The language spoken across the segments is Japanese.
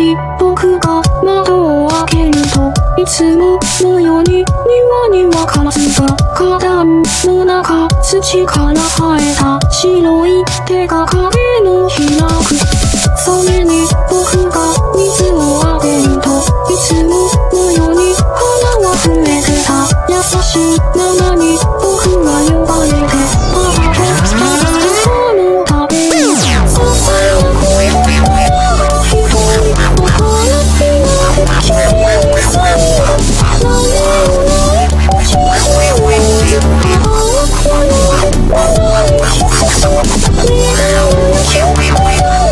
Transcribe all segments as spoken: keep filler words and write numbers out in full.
日僕が窓を開けるといつものように庭にはカラスが花壇の中土から生えた白い手が影の開く。それに僕が水をあげるといつものように花は増えてた。優しい名に僕が呼ばれてパパとパパとこの食べる。ささやく一人お花火が消え去った何もない小さい母親甘いキス見えない君は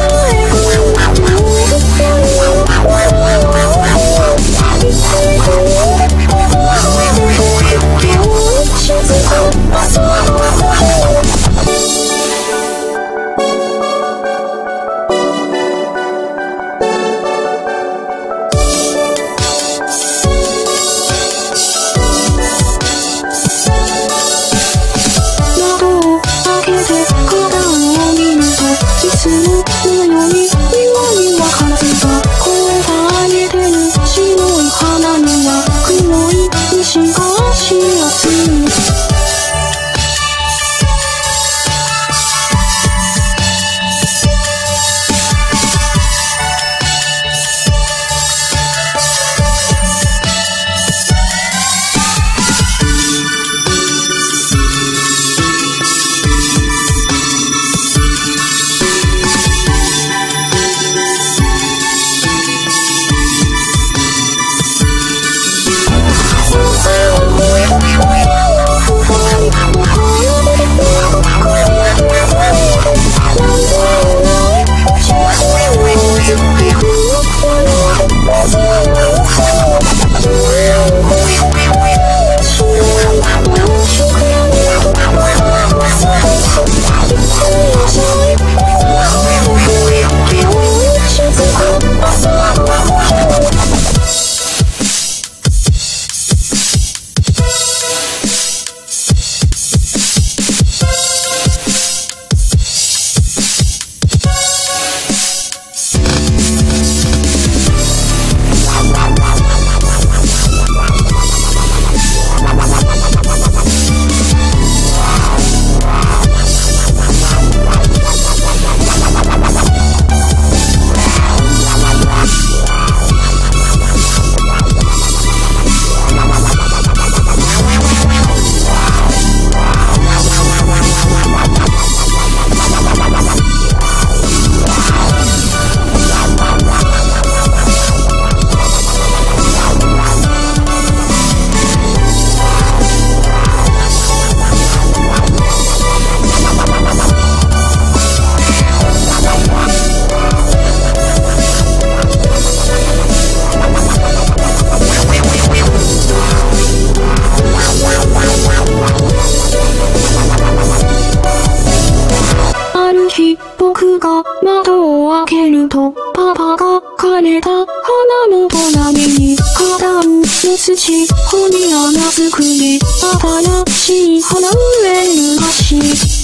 僕が窓を開けるとパパが枯れた花の隣に花壇の土穂に穴作り新しい花植えるらしい。